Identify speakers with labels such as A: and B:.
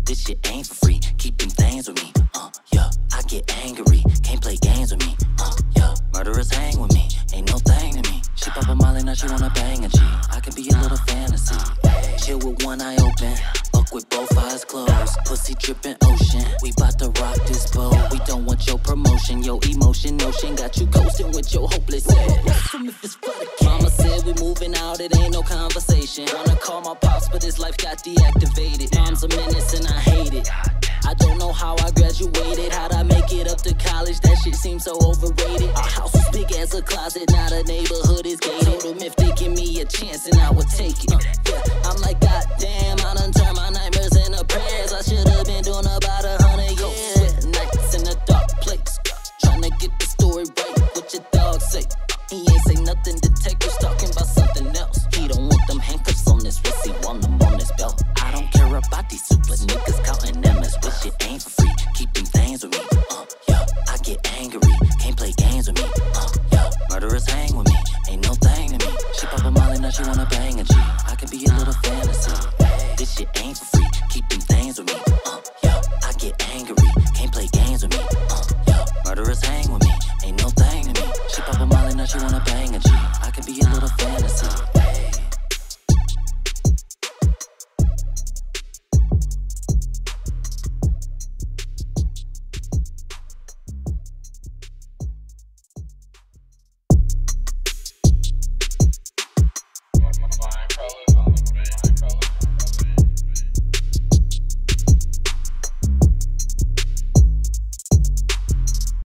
A: This shit ain't for free. Keep them things with me. Yeah. I get angry. Can't play games with me. Yeah. Murderers hang with me. Ain't no thing to me. She pop a molly, now she wanna bang a G. I can be a little fantasy. Chill with one eye open. Fuck with both eyes closed. Pussy dripping ocean. We bout to rock this boat. We don't want your promotion. Your emotion notion got you ghosting with your hopeless ass. If it's for the kid. Mama said we moving out, it ain't no conversation. Wanna call my pops, but his life got deactivated. Mom's a menace and I hate it. I don't know how I graduated. How'd I make it up to college? That shit seems so overrated. Our house was big as a closet, now the neighborhood is gated. Told them if they give me a chance, and I would take it. Yeah, I'm like, goddamn, I done turned my nightmares into prayers. I should've been doing about 100 years. Sweat nights in a dark place, tryna get the story right. What your dog say? He ain't say nothing. Detectives talking about something else. He don't want them handcuffs on his wrist, he want them on his belt. I don't care about these super niggas counting them as wish it ain't for free. Keep them things with me. Yeah. I get angry. Can't play games with me. Yeah. Murderers hang with me. Ain't no thing to me. She pop a molly, now she wanna bang a G. I can be a little fantasy. This shit ain't for free. Keep them things with me. Yeah. I get angry. Can't play games with me. Yeah. Murderers hang with me. Ain't no thing to me. She pop a molly, now she wanna bang a G.